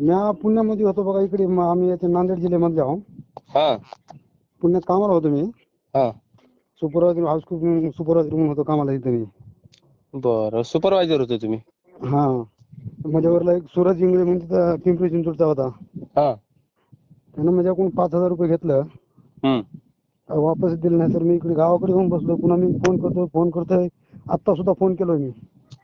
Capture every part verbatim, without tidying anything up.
मी पुण्यामध्ये होतो बघा. इकडे म- आम्ही इथे नांदेड जिल्ह्यामध्ये आहो. हा पुण्यात कामाला होतो मी. हा सुपरवायझर हाऊसकीपिंग सुपरवायझर म्हणून होतो कामाला इथे मी. बरं सुपरवायझर होते तुम्ही? हा माझ्यावरला एक सूरज इंगळे म्हणून तिथं पिंपरी चिंचवडचा होता. हा त्यानं माझ्याकडून पाच हजार रुपये घेतलं. हम्म वापस दिलं नाही तर मी इकडे गावाकडे येऊन बसलो. पुन्हा मी फोन करतोय फोन करतोय आत्ता सुद्धा फोन केलोय मी.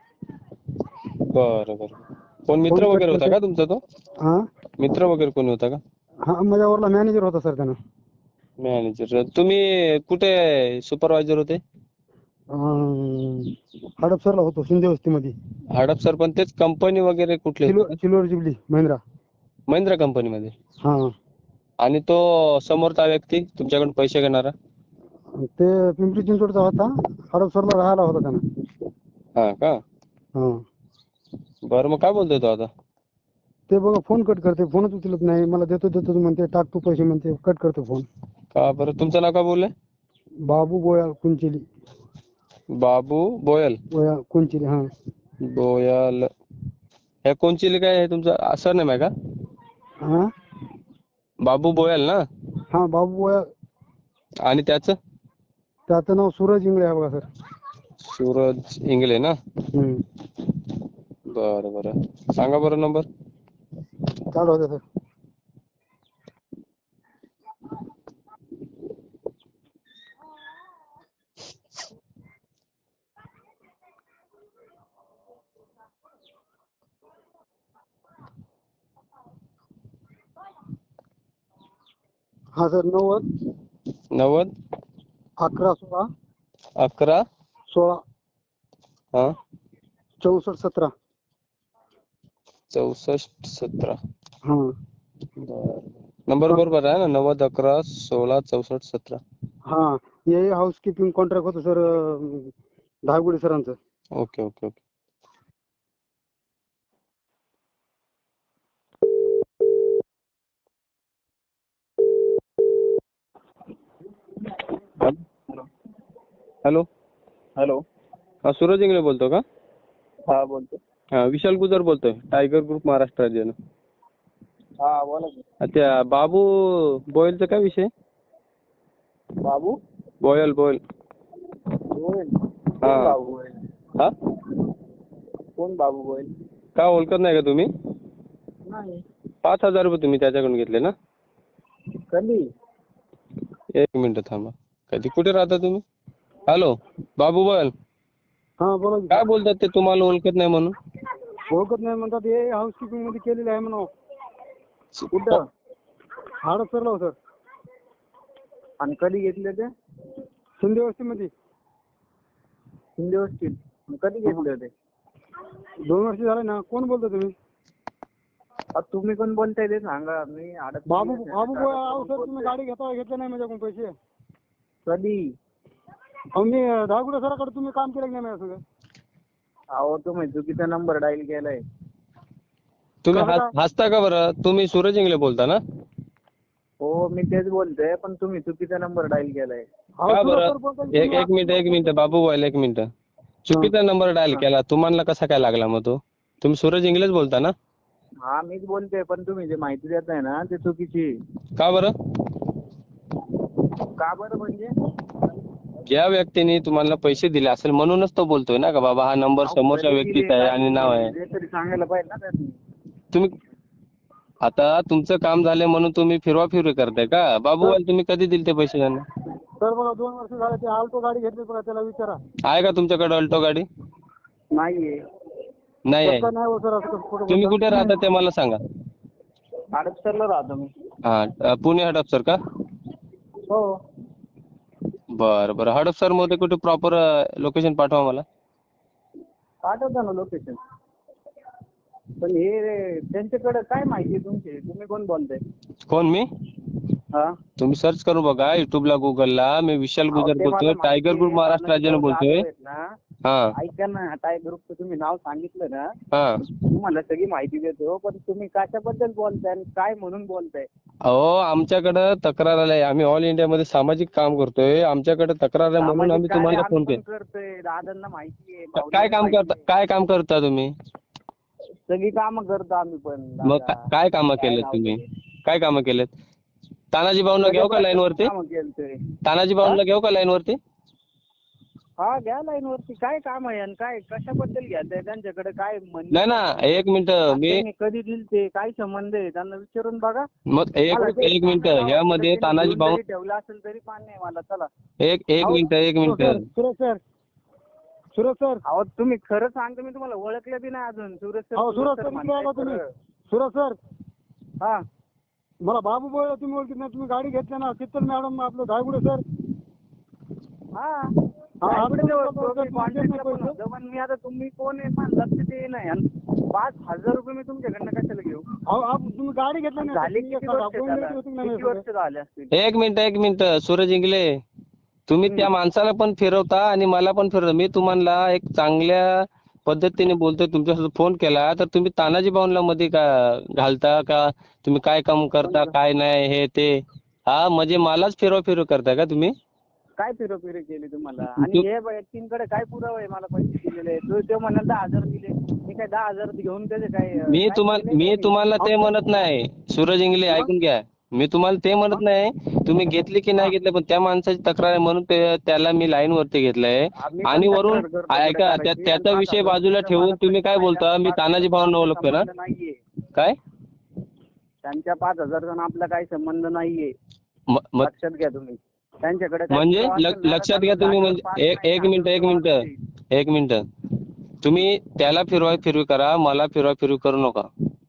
बरं बरं कोण मित्र फोन कट वगैरे होता करते. का तुमचा तो? हा मित्र वगैरे कोणी होता का? हा माझ्यावरला मॅनेजर होता सर त्यानं. मॅनेजर. तुम्ही कुठे सुपरवायझर होते? अं, हडपसरला होतो शिंदे वस्तीमध्ये. हडपसर पण तेच कंपनी वगैरे कुठले सिल्वर होते? Silver jubilee Mahindra. महिंद्रा कंपनीमध्ये. हा आणि तो समोरचा व्यक्ती तुमच्याकडून पैसे घेणारा? ते पिंपरी चिंचवडचा होता. हडपसरला राहायला होता त्यानं. हा का? हा बरं मग काय बोलतोय तो आता? ते बघा फोन कट करते. फोनच उचलत नाही. मला देतो देतो म्हणते, टाकतो पैसे म्हणते, कट करतो फोन. का बरं तुमचं नाव काय बोलले? बाबू गोया कुंचिली. बाबू बोयल. गोया कुंचिली. हा बोयल. हे कोणचिली काय हे तुमचं सरनेम आहे का? हा बाबू बोयल ना? हा बाबू गोया. आणि त्याचं? त्याचं नाव सूरज इंगळे आहे बघा सर. सूरज इंगले ना? हम्म बरं बरं सांगा बरं नंबर. चालू होते सर. हा सर नव्वद नव्वद अकरा सोळा अकरा सोळा हा चौसष्ट सतरा. चौसष्ट सतरा. हा बरं नंबर बरोबर आहे ना? नव्वद अकरा सोळा चौसष्ट सतरा. हा हे हाऊसकीपिंग कॉन्ट्रॅक्ट होतं सर धायगुडे सरांचं. Okay okay okay. Hello hello. हा सूरज इंगळे बोलतो का? हा बोलतो. हा विशाल गुजर बोलतोय टायगर ग्रुप महाराष्ट्र राज्यानं. हा बोला की. त्या बाबू बोयलचा काय विषय? बाबू बोयल बोयल. गोयल. हा कोण बाबू गोयल? हा कोण बाबू गोयल? का ओळखत नाही का तुम्ही? नाही. पाच हजार रुपये तुम्ही त्याच्याकडून घेतले ना? कधी? एक मिनिट थांबा. कधी कुठे राहता तुम्ही? हॅलो बाबू बोयल. हा बोला की. काय बोलतात ते तुम्हाला ओळखत नाही म्हणून? ओळखत नाही म्हणतात. हे हाऊसकीपिंग मध्ये केलेलं आहे म्हणून. कुठं? हडपसरला हो सर. आणि कधी घेतले ते? शिंदे वस्तीमध्ये. शिंदे वस्तीत. कधी घेतले होते? दोन वर्ष झाले ना. कोण बोलता तुम्ही? आता तुम्ही कोण बोलताय ते सांगा. मी आडत बाबू बाबू गोया. अहो सर तुम्ही गाडी घेता घेतले नाही माझ्याकडून पैसे. कधी? अहो मी धायगुडे सराकडे तुम्ही काम केलं की नाही माझ्या सगळं? अहो तुम्ही चुकीचा नंबर डायल केलाय. तुम्ही कसं हस- काय? हसता का बरं? तुम्ही सूरज इंगळे बोलता ना? हो मी तेच बोलतोय पण तुम्ही चुकीचा नंबर डायल केलाय. अहो का सूरज बरं? सर बोलतात की एक तुम्ही एक मिनिट एक मिनिट बाबू बोयल एक मिनिट. चुकीचा नंबर डायल केला. तुम्हाला कसा काय लागला मग तो? तुम्ही सूरज इंगलेच बोलता ना? हा मीच बोलतोय पण तुम्ही जे माहिती देताय ना ते चुकीची आहे. का बरं? का बरं म्हणजे? ज्या व्यक्तीने तुम्हाला पैसे दिले असेल म्हणूनच तो बोलतोय ना का बाबा हा नंबर अहो, समोरच्या कधी व्यक्तीचा दिले आहे काय आणि नाव आहे. दिले तरी सांगायला पाहिजे ना त्यांनी. तुम्ही आता तुमचं काम झाले म्हणून तुम्ही फिरवा फिरवी करताय का? बाबू बोयल तुम्ही कधी दिले ते पैसे त्यांना? सर बघा दोन वर्ष झाले. ते आल्टो गाडी घेतली बघा त्याला विचारा. आहे का तुमच्याकडे अल्टो गाडी? नाहीये. नाही आहे. कसं नाही हो सर असं कसं खोटं तुम्ही बोलता? कुठे राहता ते मला सांगा. हडपसरला राहतो मी. हा अ, पुणे हडपसर का? हो. बरं बरं हडपसर मध्ये कुठे प्रॉपर लोकेशन पाठवा मला. पाठवतो ना लोकेशन. पण हे त्यांच्याकडे काय माहिती आहे तुमची? तुम्ही कोण बोलताय? कोण मी? हा तुम्ही सर्च करून बघा युट्यूबला गुगलला. मी विशाल अहो, गुजर ते बोलतोय मला टायगर माहिती ग्रुप आहे. महाराष्ट्र राज्यानं आनंद बोलतोय. जाधव आहेत ना. हा ऐका ना टाय ग्रुपचं तुम्ही नाव सांगितलं ना हा तुम्हाला सगळी माहिती देतो पण तुम्ही कशाबद्दल बोलताय आणि काय म्हणून बोलताय? अहो आमच्याकडे तक्रार आली आहे. आम्ही ऑल इंडियामध्ये सामाजिक काम करतोय. आमच्याकडे तक्रार आहे म्हणून आम्ही सामाजिक कार्य तुम्हाला आम्ही फोन पण केला. करतोय. दादांना माहिती आहे. काय भावनांना काम माहिती करता आहे. काय काम करता तुम्ही? सगळी कामं करतो आम्ही पण मग दादा. का- काय कामं काय केलेत नाव तुम्ही? घेते? काय कामं केलेत? तानाजी भाऊंना घेऊ का लाईन वरती? कामं केलतोय. तानाजी भाऊंना घेऊ का लाईन वरती? हा घ्या लाईन वरती. काय काम आहे आणि काय कशाबद्दल घ्यायचंय त्यांच्याकडे काय म्हणणं नाही ना, आहे? एक मिनिट मी त्यांनी कधी दिल ते काय संबंध आहे त्यांना विचारून बघा. मग एक मला ते एक मिनिट सांगा, यामध्ये त्यांनी तानाजी घेऊन भाऊ जरी ठेवलं असेल तरी मान्य आहे मला. चला एक एक अहो, मिनिट एक minute sir Suresh sir Suresh sir अहो तुम्ही खरं सांगतो, मी तुम्हाला ओळखलं बी नाही अजून. सुरेश सर अहो सुरेश सुरेश सर सर इकडे म्हणताय आला तुम्ही. खरं. सुरेश सर हा मला बाबू बोल तुम्ही ओळखीत नाही. तुम्ही गाडी घेतली ना शीतल मॅडम आपलं धायगुडे सर. हा हा, धायगुडे आपण जवळ बोलतो, तुम्ही तुम्ही कॉन्टॅक्टला पैसे? पण होतो, पण मी आता तुम्ही कोण आहे पण लक्ष ते नाही. आणि पाच हजार रुपये मी तुमच्याकडनं कशाला घेऊ? अहो आप- तुम्ही गाडी घेतली नाही झाले तुम्ही किती सांगा, वर्ष गोविंद त्याला? रेड्डी होते की नाही किती सर? वर्ष झाले असतील? एक मिनिट एक मिनिट सूरज इंगले, तुम्ही त्या माणसाला पण फिरवता आणि मला पण फिरवता. मी तुम्हाला एक चांगल्या पद्धतीने बोलतोय, तुमच्यासोबत फोन केला तर तुम्ही तानाजी भाऊंला मध्ये का घालता का? तुम्ही काय काम करता काय नाही हे ते, हा म्हणजे मलाच फिरव फिरव करता का तुम्ही? काय फिरोफिरी केली तुम्हाला? आणि हे व्यक्तींकडे काय पुरावा आहे मला पैसे दिलेले? तो ते म्हणाल दहा हजार दिले, मी काय दहा हजार घेऊन त्याचे काय मी काय तुम्हाला केलंय मी त्यांनी? तुम्हाला ते म्हणत नाही सूरज इंगले, ऐकून घ्या. मी तुम्हाला ते म्हणत नाही तुम्ही घेतली की नाही घेतली, पण त्या माणसाची तक्रार आहे म्हणून ते त्याला मी लाईन वरती घेतलंय. आम्ही पण आणि वरून तक्रार करतो ऐका त्या- करायची, आणि त्याचा पाच विषय हजार बाजूला रुपये ठेवून मला तुम्ही काय पैसे बोलता? द्या. मी पाच तानाजी भाऊंना हजाराचा ओळखतोय ना? संबंध नाहीये. काय त्यांच्या पाच हजारचा आपला काही संबंध नाहीये. म- म- लक्षात घ्या तुम्ही. त्यांच्याकडे काही म्हणजे पुरावा ल- असेल ना, लक्षात तर घ्या तुम्ही, जागेवर म्हणजे पाच एक नाही, एक मिनिट जागेवर एक माणूस मिनिट येईल. एक मिनिट तुम्ही त्याला फिरवा फिरवी करा, मला फिरवा फिरवी करू नका.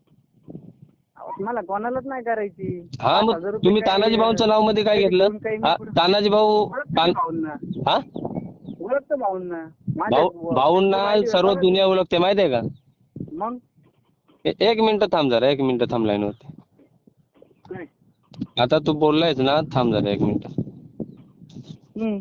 अहो, मला कोणालाच नाही करायची. हा पाच मग हजार रुपये तुम्ही काय, तानाजी भाऊंचं नाव मध्ये काय घेतलं? घेऊन काही मी हा, पुढं- तानाजी भाऊ ओळखतो तान- भाऊंना. हा ओळखतो भाऊंना. माझ्या भाऊ भाऊंना Facebook ID वर सर्व बघा दुनिया ओळखते माहिती आहे का? तुम्ही. मग ए- एक मिनिट थांब जरा, एक मिनिट थांब लाईन वरती. नाही. आता तू बोललायस ना, थांब जरा एक मिनिट. हम्म.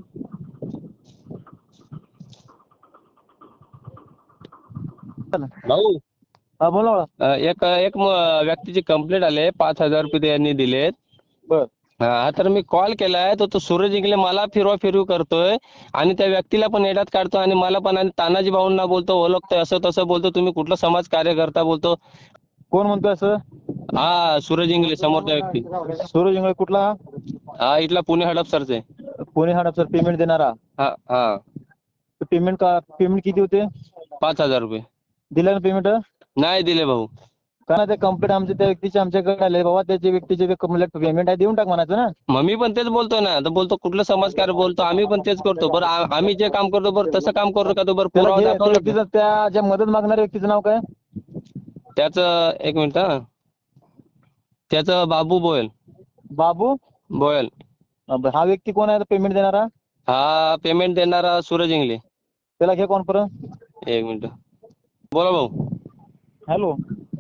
भाऊ हा बोला. अ, एक एक म- व्यक्तीची कंप्लेंट आली, पाच हजार रुपये त्यांनी दिलेत. बर हा तर मी कॉल केलाय तर तो सूरज इंगले मला फिरवा फिरवी करतोय आणि त्या व्यक्तीला पण येड्यात काढतो आणि मला पण, आणि तानाजी भाऊंना बोलतो ओळखतोय असं तसं बोलतो. तुम्ही कुठला समाज कार्यकर्ता बोलतो? कोण म्हणतोय असं? हा सूरज इंगले समोरचा व्यक्ती. सूरज इंगळे कुठला? हा इथला पुणे हडपसरचे. पुणे हडपसर पेमेंट देणारा. हा हा पेमेंट का पेमेंट किती होते? पाच हजार रुपये दिलं ना पेमेंट? नाही दिले भाऊ. का ना ते कंप्लेंट आमच्या त्या व्यक्तीचे आमच्याकडे आले, बाबा त्याच्या व्यक्तीचे पेमेंट आहे देऊन टाक म्हणायचं ना. मग मी पण तेच बोलतोय ना, तर बोलतो कुठलं समाजकार्य बोलतो, आम्ही पण तेच करतो. बरं आ- आम्ही जे काम करतो बरं तसं काम करतो का? तो बरं त्याला पुरावा जे- त्या दाखवला का? व्यक्तीचं त्या ज्या मदत मागणाऱ्या व्यक्तीचं नाव काय? त्याचं एक मिनिट हा त्याचं बाबू बोयल बाबू बोयल अं, हा व्यक्ती कोण आहे पेमेंट देणारा? हा पेमेंट देणारा सूरज इंगले. त्याला घे कॉन्फरन्स. एक मिनिट बोला भाऊ. Hello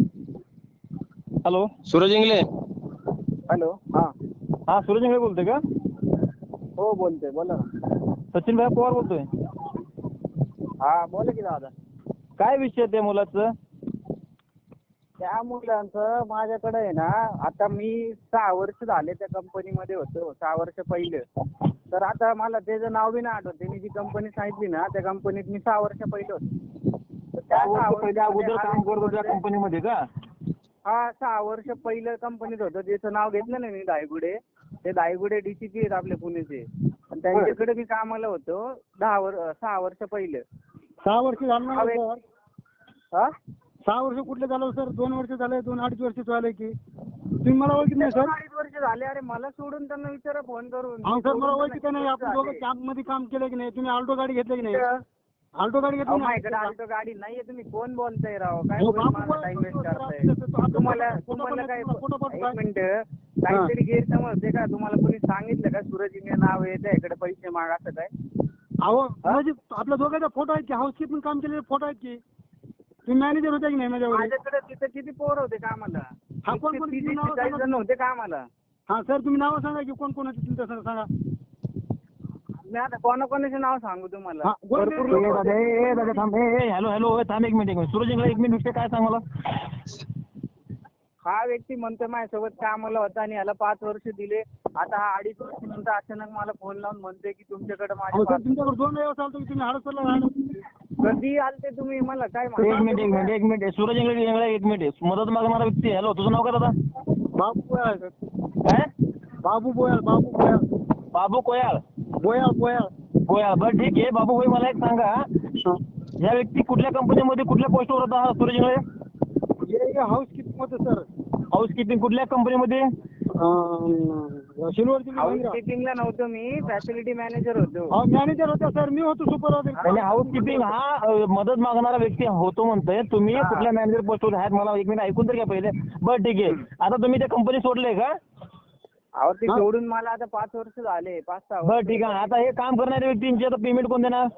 hello Suraj Ingle. Hello. हा हा सूरज इंगळे बोलतोय का? हो बोलतोय, बोला ना. सचिन भाई पवार बोलतोय. हा बोला की दादा. काय विषय त्या मुलाचं? त्या मुलांचं माझ्याकडे आहे ना, आता मी सहा वर्ष झाले त्या कंपनीमध्ये होतो, सहा वर्ष पहिले. तर आता मला त्याचं नाव बी नाही आठवत. त्यांनी जी कंपनी सांगितली ना त्या कंपनीत मी सहा वर्ष पहिले होतो. तर त्या सहा वर्ष अगोदर काम करत होत्या कंपनीमध्ये का? हा सहा वर्ष पहिलं कंपनीत होतं, ज्याचं नाव घेतलं ना मी दायगुडे, ते दायगुडे डीसीपी आहेत आपल्या पुण्याचे. आणि त्यांच्याकडे मी कामाला होतो दहा वर्ष सहा वर्ष पहिले. सहा वर्ष झालं ना अरे. सर? हा सहा वर्ष कुठले झालं सर? दोन वर्ष झाले, दोन अडीच वर्ष झाले की. तुम्ही मला ओळखीत नाही सर? दोन अडीच वर्ष झाले. अरे मला सोडून त्यांना विचारा फोन करून. हा मी सर, मला सोडून ओळखीत त्यांना नाही. आपण किती दोघं झाले. कॅम्प मध्ये काम केलं की नाही? तुम्ही आल्टो गाडी घेतली की नाही? कुठं? आल्टो गाडी घेतली अहो, ना? माझ्याकडे आल्टो गाडी नाहीये. तुम्ही कोण बोलताय राव? काय हो, बोल बापू माझा बोल- टाइम वेस्ट बोल- करताय. बोल- तुम्हाला फोटो तुम्हाला पाठवा, काय फोटो पाठवा. एक मिनिट, काहीतरी गैरसमज आहे का? तुम्हाला कोणी सांगितलं का सूरज इंगळे नाव आहे त्याकडे पैसे माग असं काय? अहो म्हणजे आपल्या दोघांचा फोटो आहेत की? हाऊसकीपिंग काम केलेले फोटो आहेत की? तुम्ही मॅनेजर होते की नाही माझ्यावर? माझ्याकडे तिथे किती पोर होते कामाला? हा, कोण कोण? तीस तुम्ही नावं चाळीस सांगा. जण होते कामाला. हा सर, तुम्ही नावं सांगा की कोण कोण होते तुमच्या संग सांगा. मी आता कोणाकोणाचे नाव सांगू तुम्हाला? हा, गोड भरपूर गोड- लोक गोड- होते. ए दादा थांब. ए ए, हॅलो हॅलो ए, थांब एक मिनिट एक मिनिट सूरज इंगळे एक मिनिट काय सांग मला. हा व्यक्ती म्हणतो माझ्यासोबत कामाला होता आणि याला पाच वर्ष दिले. आता हा अडीच वर्ष नंतर अचानक मला फोन लावून म्हणते की तुमच्याकडे माझे अहो सर, पाच तुमच्याकडे दोन वेळा चालतो की तुम्ही हडपसरला राहिला? कधी आलते तुम्ही मला काय एक मिनिट एक मिनिट एक मिनिट सूरज इंगळे इंगळे एक मिनिट मदत मागणारा व्यक्ती. हॅलो, तुझं नाव काय दादा? बाबू बोयाळ सर. काय? बाबू बोयाळ बाबू बोयाळ बाबू कोयाळ. बोयाळ बोयाळ कोयाळ, बरं ठीक आहे. बाबू भाई मला एक सांगा, या व्यक्ती कुठल्या कंपनीमध्ये कुठल्या पोस्टवर होता हा सूरज इंगळे? हे हाऊस कीपिंग होतं सर. हाऊस कीपिंग कुठल्या कंपनीमध्ये? सिल्वर हाऊस कीपिंगला नव्हतो मी, फॅसिलिटी मॅनेजर होतो. मॅनेजर होता सर. मी होतो सुपरवायझर. आणि हाऊस कीपिंग हा अ, मदत मागणारा व्यक्ती होतो म्हणतोय. तुम्ही कुठल्या मॅनेजर पोस्टवर आहात मला एक मिनिट ऐकून तर घ्या पहिले. बरं ठीक आहे. आता तुम्ही ते कंपनी सोडले का? अहो ते सोडून मला आता पाच वर्ष झाले, पाच सहा वर्ष. बरं ठीक आहे. आता हे काम करणाऱ्या व्यक्तींची आता पेमेंट कोण देणार?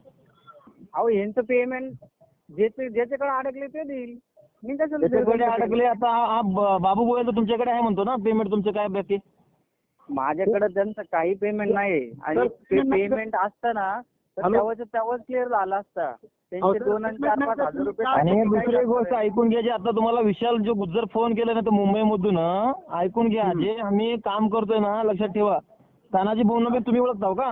अहो यांचं पेमेंट ज्याचे ज्याच्याकडे अडकले ते देईल. मी कशाला त्याच्याकडे देऊ? अडकले. आता हा- हा ब- बाबू गोयल तर तुमच्याकडे आहे म्हणतो ना पेमेंट तुमचं काय बाकी? माझ्याकडे त्यांचं काही पेमेंट नाही आणि ते पेमेंट असतं ना तर तेव्हाच तेव्हाच क्लिअर झालं असतं. त्यांचे दोन आणि चार पाच हजार रुपये आणि टाकले दुसरी काय गोष्ट लागतं? ऐकून घ्या, जे आता तुम्हाला विशाल जो गुज्जर फोन केला ना तर मुंबईमधून ऐकून घ्या, जे आम्ही काम करतोय ना लक्षात ठेवा. तानाजी भाऊंना बी तुम्ही ओळखताव का?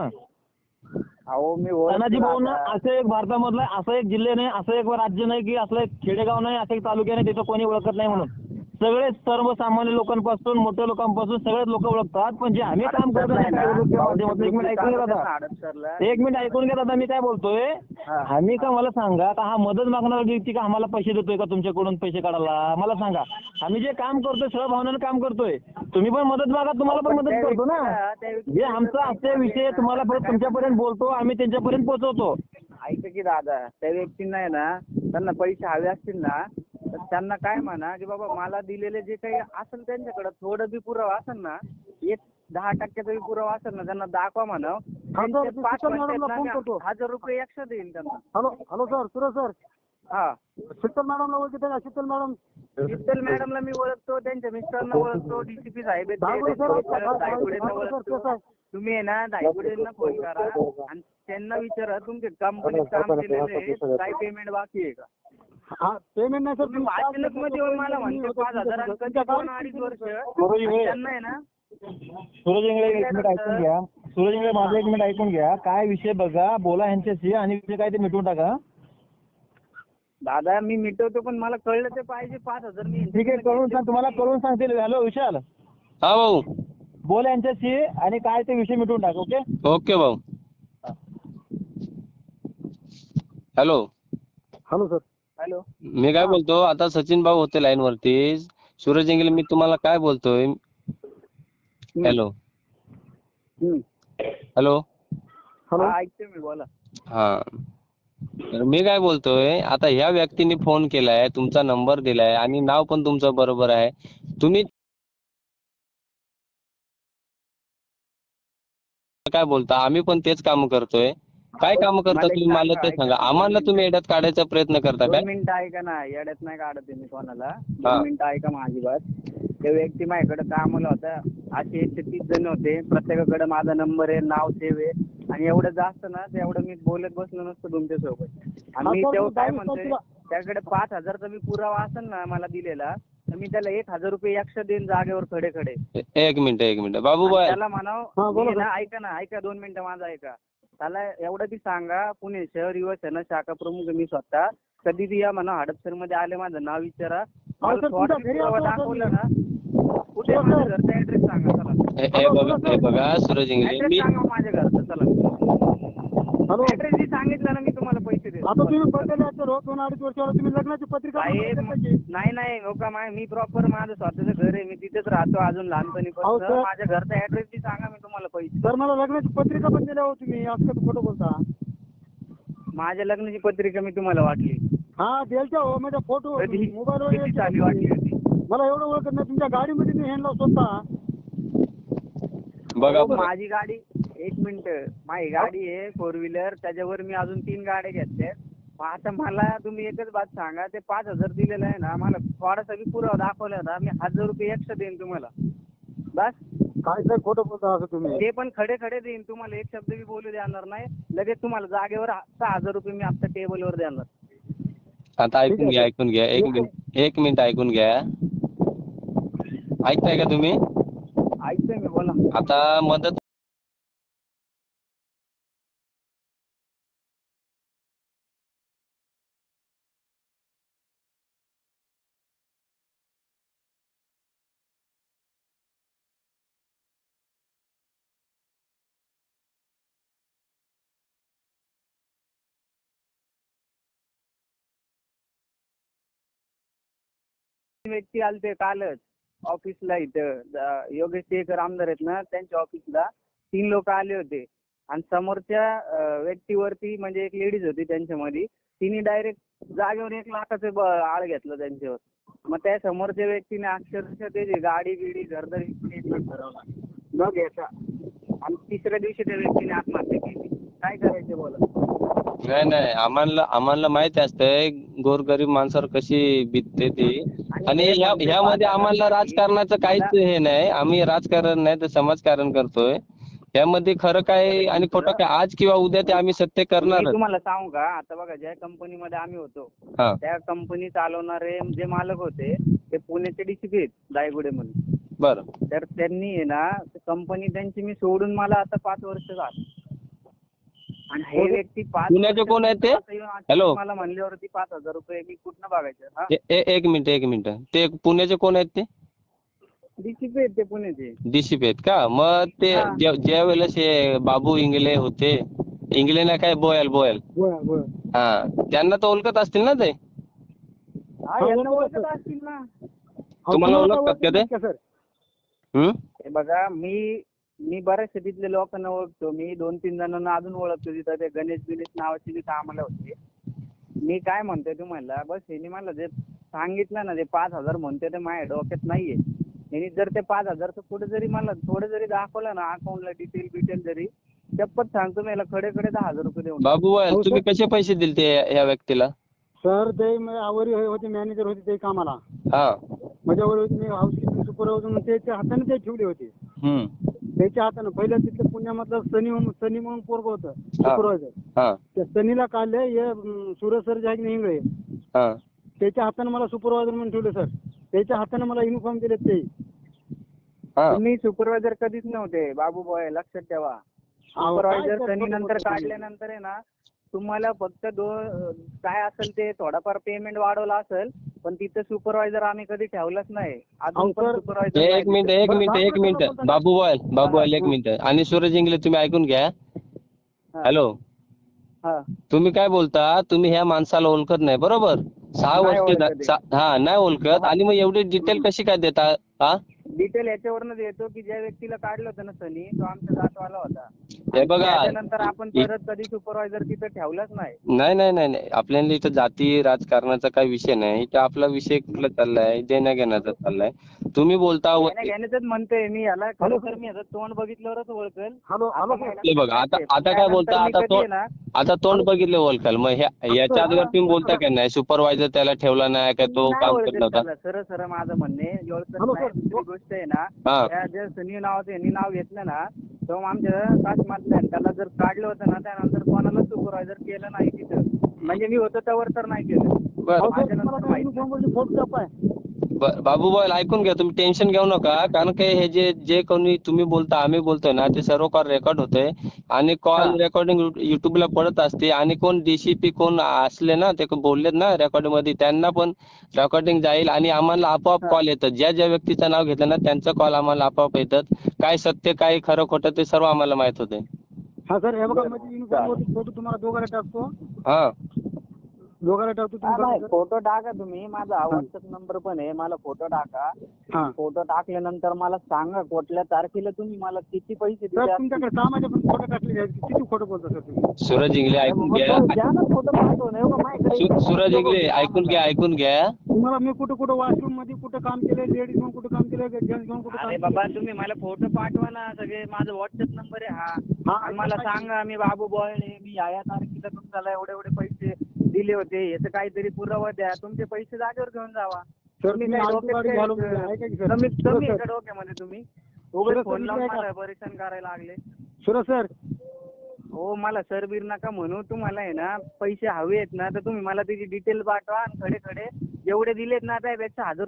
अहो मी तानाजी ओळखतो भाऊंना आता. असं एक भारतामधलं असं एक जिल्हे नाही, असं एक राज्य नाही की असं एक खेडेगाव नाही, असं एक तालुका नाही त्याचं कोणी ओळखत नाही म्हणून. सगळे सर्वसामान्य लोकांपासून मोठ्या लोकांपासून सगळेच लोक ओळखतात. पण जे आम्ही काम करतो ना काय गोष्टी माध्यमातून, एक मिनिट ऐकून घ्या दादा, हडपसरला एक मिनिट ऐकून घ्या दादा, मी काय बोलतोय. आम्ही का मला सांगा का हा मदत मागणारा व्यक्ती का आम्हाला पैसे देतोय का तुमच्याकडून पैसे काढायला? मला सांगा. आम्ही जे काम करतोय सगळं भावनेनं काम करतोय. तुम्ही पण मदत मागा, तुम्हाला पण मदत करतो ना. जे आमचा असे विषय तुम्हाला परत तुमच्यापर्यंत बोलतो, आम्ही त्यांच्यापर्यंत पोहोचवतो. ऐका की दादा, त्या व्यक्तींना आहे ना त्यांना पैसे हवे असतील ना तर त्यांना काय म्हणा की बाबा मला दिलेले जे काही असेल त्यांच्याकडे थोडं बी पुरावा असेल ना, एक दहा टक्क्याचा बी पुरावा असेल ना त्यांना दाखवा म्हणा. त्यांचे पाच मॅडमला फोन करतो. हजार रुपये एक्स्ट्रा देईल त्यांना. Hello hello sir Suresh sir. हा शीतल मॅडमला ओळखते का? शीतल मॅडम. शीतल मॅडमला मी ओळखतो, त्यांच्या मिस्टरांना ओळखतो, डीसीपी साहेब आहेत ते, दागोडे सर, त्यांच्या दागोडे सर, दायगुडेंना दागोडे सर, ओळखतो. कसं आहे? तुम्ही आहे ना दायगुडेंना फोन करा आणि त्यांना विचारा तुमच्या कंपनीत काम केलेले काय पेमेंट बाकी आहे का? हा पेमेंट नाही सर. तुम्ही वाचलक मध्ये येऊन मला म्हणते पाच हजार आणि कधी दोन अडीच वर्ष आणि त्यांना आहे ना. सूरज इंगळे एक मिनिट ऐकून घ्या. सूरज इंगळे माझं एक मिनिट ऐकून घ्या. काय विषय बघा, बोला ह्यांच्याशी आणि विषय काय ते मिटवून टाका. दादा मी मिटवतो पण मला कळलं ते पाहिजे. पाच हजार मी ठीक आहे, कळून सांग, तुम्हाला कळून सांगतील. हॅलो विशाल, हा भाऊ. बोला यांच्याशी आणि काय ते विषय मिटवून टाका. ओके ओके भाऊ. हॅलो. Hello sir. हॅलो. मी काय बोलतो, आता सचिन भाऊ होते लाईन वरती. सूरज इंगले मी तुम्हाला काय बोलतोय. Hello hello. हा ऐकतोय मी, बोला. हा तर मी काय बोलतोय, आता ह्या व्यक्तीने फोन केलाय, तुमचा नंबर दिलाय आणि नाव पण तुमचं बरोबर आहे. तुम्ही काय बोलता, आम्ही पण तेच काम करतोय. काय काम करता मला एक तुम्ही मला ते सांगा, सांगा. आम्हाला तुम्ही येड्यात काढायचा प्रयत्न करता काय? दोन मिनिटं ऐका ना, येड्यात नाही काढत आहे मी कोणाला. हा. दोन मिनिटं ऐका माझी बात. ते व्यक्ती माझ्याकडे कामाला होता, असे एकशे तीस जण होते, प्रत्येकाकडे माझा नंबर आहे, नाव सेव आहे आणि एवढं जास्त ना तेवढं मी बोलत बसलो नसतो तुमच्यासोबत. आणि मी तेव्हा काय म्हणतोय, त्याकडे पाच हजारचा मी पुरावा असेल ना मला दिलेला तर मी त्याला एक हजार रुपये एक्स्ट्रा देईन जागेवर खडे खडे. एक मिनिट एक मिनिट बाबू बाय. त्याला म्हणावं ना, ऐका ना ऐका दोन मिनिटं माझं ऐका. त्याला एवढं बी सांगा, पुणे शहर युवा सेना शाखा प्रमुख मी स्वतः. कधी बी या म्हणा हडपसर मध्ये आले, माझं नाव विचारा. मला थोडा पुरावा दाखवला ना, कुठे माझ्या घरचा ऍड्रेस सांगा चला. हे बघा हे बघा सूरज इंगले, ऍड्रेस मी सांगा माझ्या घरचा चला. ऍड्रेस जी सांगितलं ना मी तुम्हाला पैसे देतो. आता तुम्ही बदलले रोज दोन अडीच वर्षाला तुम्ही लग्नाची पत्रिका साहेब, नाही नाही हो का, मा- मी प्रॉपर माझं स्वतःचं घर आहे, मी तिथेच राहतो अजून लहानपणीपासून. माझ्या घरचा ऍड्रेस जी सांगा मी तुम्हाला पैसे. सर मला लग्नाची पत्रिका पण दिल्या हो तुम्ही, असं कसं खोटं बोलता. माझ्या लग्नाची पत्रिका मी तुम्हाला वाटली. हा द्यायच्या हो, माझ्या फोटो कधी मोबाईलवर किती साली वाटली होती? मला एवढं ओळखत नाही. तुमच्या गाडीमध्ये मी ह्यांना स्वतः. बघा हो, माझी गाडी, एक मिनिट, माझी गाडी आहे फोर व्हीलर, त्याच्यावर मी अजून तीन गाड्या घेतल्या. आता मला तुम्ही एकच बात सांगा, ते पाच हजार दिलेलं आहे ना, मला थोडासा बी पुरावा दाखवला ना, मी हजार रुपये एक्स्ट्रा देईन तुम्हाला. बस. काय सर खोटं बोलता असं तुम्ही. ते पण खडे खडे देईन तुम्हाला, एक शब्द बी बोलू देणार नाही. लगेच तुम्हाला जागेवर सहा हजार रुपये मी आता टेबलवर देणार. आता ऐकून घ्या ऐकून घ्या एक मिनिट एक मिनिट ऐकून घ्या. ऐकताय का तुम्ही? ऐकतोय मी, बोला. आता मदत व्यक्ती आलते कालच ऑफिसला इथं ज- योगेश टिळेकर आमदार आहेत ना त्यांच्या ऑफिसला तीन लोक आले होते आणि समोरच्या अं, व्यक्तीवरती म्हणजे एक लेडीज होती त्यांच्यामध्ये तिने डायरेक्ट जागेवर एक लाखाचं ब- आळ घेतलं त्यांच्यावर. मग त्या समोरच्या व्यक्तीने अक्षरशः त्याची गाडी बिडी घरदारी ठरवला मग याचा आणि तिसऱ्या दिवशी त्या व्यक्तीने आत्महत्या केली. काय करायचं बोला. नाही नाही आम्हाला आम्हाला माहिती असतंय गोरगरीब माणसावर कशी बीतते ती. आणि हे ह्या म्हणते ह्यामध्ये पाच आम्हाला हजार राजकारणाचं काहीच मला- हे नाही. आम्ही राजकारण नाही तर समाजकारण करतोय. यामध्ये खरं काय आणि खोटं काय आज किंवा उद्या ते आम्ही सत्य मी करणारच. तुम्हाला सांगू का आता बघा ज्या कंपनीमध्ये आम्ही होतो हा त्या कंपनी चालवणारे जे मालक होते ते पुण्याचे डीसीपी आहेत दायगुडे म्हणून. बरं तर त्यांनी आहे ना कंपनी त्यांची मी सोडून मला आता पाच वर्ष झाली आणि हे व्यक्ती पाच पुण्याचे वर्ष कोण आहेत ते? आता येऊन अचानक हॅलो. मला म्हणल्यावरती पाच हजार रुपये मी कुठनं बघायचं. हा ए- ए- एक मिनिट एक मिनिट ते पुण्याचे कोण आहेत ते? डीसीपी आहेत ते पुण्याचे. डीसीपी आहेत का? मग ते हा. ज्या ज्या वेळेस हे बाबू इंगले होते इंगले ना काय बोयल बोयल बरं बरं हा त्यांना तर ओळखत असतील ना ते? हा यांना ओळखत असतील ना. तुम्हाला ओळखतात का ते? सर हम्म हे बघा मी मी बऱ्याचशा तिथल्या लोकांना ओळखतो. मी दोन तीन जणांना अजून ओळखतो तिथं ते गणेश बिनेश नावाचे तिथं आम्हाला होते. मी काय म्हणतोय तुम्हाला बस यांनी मला जे सांगितलं ना ते पाच हजार म्हणते ते माझ्या डोक्यात नाहीये. यांनी जर ते पाच हजारचं पुढे जरी मला थोडं जरी दाखवलं ना अकाउंटला डिटेल बिटेल जरी शपथ सांगतो मी याला खडे खडे दहा हजार रुपये देऊन बाबू बोयल हो, तुम्ही सर. कसे पैसे दिले ते या व्यक्तीला? सर ते म- आवरी होते मॅनेजर होते ते कामाला हा माझ्यावर होते मी हाऊसकीपिंग सुपरवायझर म्हणून त्याच्या हाताने ते ठेवले होते. हम्म त्याच्या हाताने पहिलं तिथलं पुण्यामधलं सनी म्हणून सनी म्हणून पोरग होतं सुपरवायझर. हा त्या सनीला काढले हे सुरज सर जे आहे की नाही इंगळे हा त्याच्या हाताने मला सुपरवायझर म्हणून ठेवले सर. त्याच्या हाताने मला युनिफॉर्म दिले ते. हा तुम्ही सुपरवायझर कधीच नव्हते बाबू बॉय लक्षात ठेवा. सुपरवायझर काय सनी खोटं नंतर बोलतो काढल्यानंतर आहे ना तुम्हाला फक्त दोन काय असेल ते थोडाफार पेमेंट वाढवलं असेल पण तिथं सुपरवायझर आम्ही कधी ठेवलंच नाही. अजून अहो, पण सर, सुपरवायझर एक मिनिट एक बरं, मिनिट एक बाबू मिनिट बोलतो ना. बाबू बोयल बाबू बोयल एक मिनिट आणि सूरज इंगले तुम्ही ऐकून घ्या. हॅलो हा तुम्ही काय बोलता तुम्ही ह्या माणसाला ओळखत नाही बरोबर? सहा नाही वर्ष ओळखत झा- आहे. सा- हा नाही ओळखत आणि मग एवढी डिटेल कशी काय देता? हा डिटेल याच्यावरनं देतो की ज्या व्यक्तीला काढलं होतं ना सनी तो आमचा जातवाला होता. हे बघा त्याच्यानंतर आपण परत कधी सुपरवायझर तिथं ठेवलाच नाही. नाही नाही नाही नाही आपल्याला इथं जाती राजकारणाचा काही विषय नाही. इथं आपला विषय कुठला चाललाय देण्या घेण्याचा चाललाय. तुम्ही बोलता व- घेण्या घेण्याचंच म्हणतोय मी याला खरोखर मी याचं तोंड बघितल्यावरच ओळखेल. हॅलो हॅलो आता मला हे बघा आता आता काय बोलता त्यानंतर आता मी कधी तोंड आहे ना आता तोंड बघितलं ओळखाल मग ह्या याच्या अगोदर तुम्ही बोलता का नाही सुपरवायझर त्याला ठेवला नाही का तो नाही काम ओळखत करत होता? त्याला. सरळ सरळ माझं म्हणणे ओळखत हॅलो, नाही. सर. दुसरी गोष्ट आहे ना हा त्या ज्या सनी नावाचं यांनी नाव घेतलं ना तेव्हा आमच्या काश्मातल्या त्याला जर काढलं होतं ना त्यानंतर कोणाला सुपरवायझर केलं नाही तिथं. म्हणजे मी होतो त्यावर तर नाही केलं. बरं अहो, सर, माझ्या तुम्हाला नंतर काय माहित युनिफॉर्मवरती फोटो आहे. ब- बाबू बॉयल ऐकून घ्या तुम्ही टेन्शन घेऊ नका कारण काय हे जे जे कोणी तुम्ही बोलता आम्ही बोलतोय ना ते सर्व कॉल रेकॉर्ड होते आणि कॉल रेकॉर्डिंग युट्यूबला पडत असते आणि कोण डीसीपी कोण असले ना ते बोललेत ना रेकॉर्डिंग मध्ये त्यांना पण रेकॉर्डिंग जाईल आणि आम्हाला आपोआप कॉल येतात. ज्या ज्या व्यक्तीचं नाव घेतलं ना त्यांचं कॉल आम्हाला आपोआप येतात. काय सत्य काय खरं खोटं ते सर्व आम्हाला माहित होते. हा सर हे बघा माझी युनिफॉर्मवरती फोटो तुम्हाला दोघाला टाकतो. हा दोघाला टाकतो हा, तुम्ही नाही बघा. फोटो टाका तुम्ही. माझा व्हॉट्सअप नंबर पण आहे. मला फोटो टाका. हा फोटो टाकल्यानंतर मला सांगा कुठल्या तारखेला तुम्ही मला किती पैसे सर दिले असतील. तुमच्याकडे सामान्य पण फोटो टाकले आहेत. किती फोटो बोलता सर तुम्ही? सूरज इंगले ऐकून मग घ्या तो द्या ना फोटो पाठवून. हे बघा माझ्याकडे सु- सूरज इंगले ऐकून घ्या ऐकून घ्या तुम्हाला मी कुठं कुठं वॉशरूम मध्ये कुठं काम केलंय लेडीज म्हणून कुठं काम केलंय जेंट्स म्हणून कुठं काम अरे केलंय? बाबा तुम्ही मला फोटो पाठवा ना सगळे. माझा व्हॉट्सअप नंबर आहे हा. हा, आणि मला सांगा मी बाबू बॉयले मी या या तारखेला तुमच्याला एवढे एवढे पैसे दिले होते याचं काहीतरी पुरावा द्या. तुमचे पैसे जागेवर घेऊन जावा. सर तुम्ही तुम्ही काय आलटू डोक्यात गाडी काय, घालून द्या. ऐका की सर. कमीत सुरज कमी सर. एका डोक्यामध्ये तुम्ही सुरज उगाच सर, फोन लावून तुम्ही काय मला परेशान करायला लागले. सुरज सर हो मला सर बीर नका म्हणू. तुम्हाला आहे ना पैसे हवे आहेत ना तर तुम्ही मला त्याची डिटेल पाठवा आणि खडे खडे जेवढे दिलेत ना त्यापेक्षा हजार.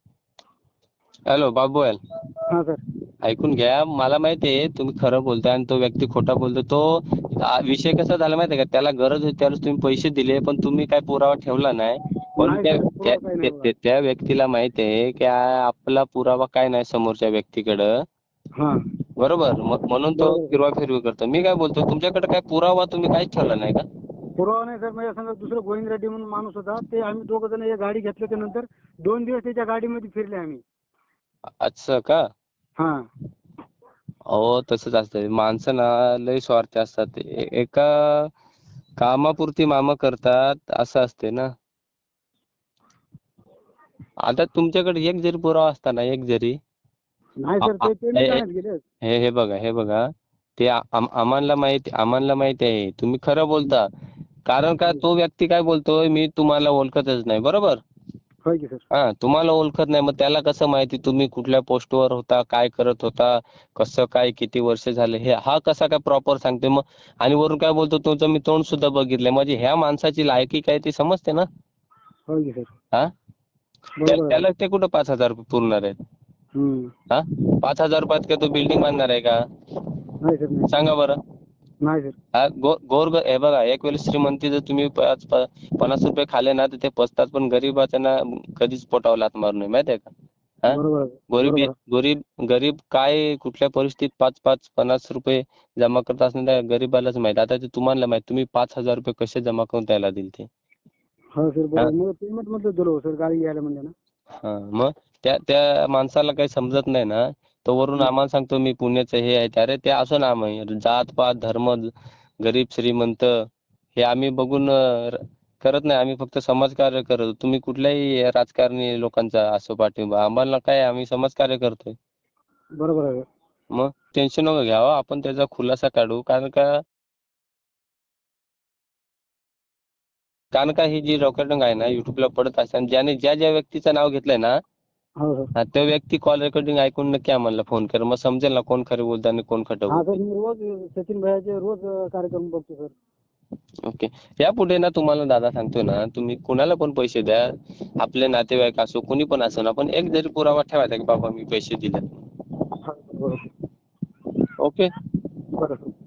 हॅलो बाबू बॉयल हा सर ऐकून घ्या मला माहिती आहे तुम्ही खरं बोलताय आणि तो व्यक्ती खोटा बोलतो. तो आ, विषय कसा झाला माहिती आहे का त्याला गरज होती त्यावेळेस तुम्ही पैसे दिले पण तुम्ही काय पुरावा ठेवला नाही. पण नाही त्या सर, पुरावा त्या- काही नाही त्या- त्या- त्या व्यक्तीला माहिती आहे की आ- आपला पुरावा काय नाही समोरच्या व्यक्तीकडं हा बरोबर मग म्हणून तो बरोबर. फिरवा फिरवी करतो. मी काय बोलतो तुमच्याकडे काय पुरावा तुम्ही काहीच ठेवला नाही का? पुरावा नाही सर. माझ्या संग दुसरं गोविंद रेड्डी म्हणून माणूस होता. ते आम्ही दोघं जण एक गाडी घेतली त्यानंतर दोन दिवस त्याच्या गाडीमध्ये फिरले आम्ही. असं का? हा. अहो तसंच असतं. माणसं ना लय स्वार्थी असतात. ए- एका कामापुरती मामा करतात असं असते ना. आता तुमच्याकडे एक जरी पुरावा असता ना, एक जरी नाही सर, ते ते ए- नाही ए- जाण्यात गेले. हे हे बघा हे बघा ते आ- आम- आम्हाला माहिती आम्हाला माहिती आहे तुम्ही खरं बोलता. कारण का तो व्यक्ती काय बोलतोय, मी तुम्हाला ओळखतच नाही, बरोबर? होय की सर. हा, तुम्हाला ओळखत नाही, मग त्याला कसं माहिती तुम्ही कुठल्या पोस्टवर होता, काय करत होता, कसं काय, किती वर्ष झाले, हे हा कसा काय प्रॉपर सांगते मग? आणि वरून काय बोलतो, तुमचं मी तोंड सुद्धा बघितलंय, म्हणजे ह्या माणसाची लायकी काय ती समजते ना. होय की सर. हा, बरोबर आहे. त्याला ते कुठं पाच हजार रुपये पुरणार आहेत? हम्म. हा, पाच हजार रुपयात काय तो बिल्डिंग बांधणार आहे का? नाही सर, नाही. सांगा बरं. नाही सर. हा, गो गोर हे बघा, एक वेळेस श्रीमंती जर तुम्ही पाच प- पन्नास रुपये खाले ना तर ते पचतात, पण गरीबाचं ना कधीच पोटावर लाथ मारू नये, माहिती आहे का? हा, बरोबर आहे. गरीब बरोबर आहे. गरीब गरीब काय कुठल्या परिस्थितीत पाच पाच पन्नास रुपये जमा करत असणार त्या गरीबालाच माहित. आता ते तुम्हाला माहित, तुम्ही पाच हजार रुपये कसे जमा करून त्याला दिले ते. हो सर, बरोबर. मग पेमेंट मध्ये दिलो सर गाडी घ्यायला म्हणजे ना. हा, मग त्या त्या माणसाला काही समजत नाही ना, तो वरून आम्हाला सांगतो मी पुण्याचं हे आहे ते. अरे ते असं ना, मग जात पात धर्म गरीब श्रीमंत हे आम्ही बघून अं, र- करत नाही. आम्ही फक्त समाजकार्य करतो. तुम्ही कुठल्याही राजकारणी लोकांचा असो पाठिंबा, आम्हाला काय, आम्ही समाजकार्य करतोय. बरोबर आहे. मग टेन्शन नका घ्यावं, आपण त्याचा खुलासा काढू. कारण का कारण का ही जी रेकॉर्डिंग आहे ना युट्यूबला पडत असते, आणि ज्याने ज्या ज्या व्यक्तीचं नाव घेतलंय ना, हो सर. हा, तो व्यक्ती कॉल रेकॉर्डिंग ऐकून नक्की आम्हाला फोन कर, मग समजेल ना कोण खरं बोलतं आणि कोण खोटं हा बोलतं. सर, मी रोज सचिन भैयाचे रोज कार्यक्रम बघतो सर. ओके. यापुढे ना तुम्हाला दादा सांगतो ना, तुम्ही कुणाला पण पैसे द्या, आपले नातेवाईक असो कोणी पण असो ना, पण एक जरी पुरावा ठेवायचा की बाबा मी पैसे दिले. हा, बरोबर. ओके. बरं सर.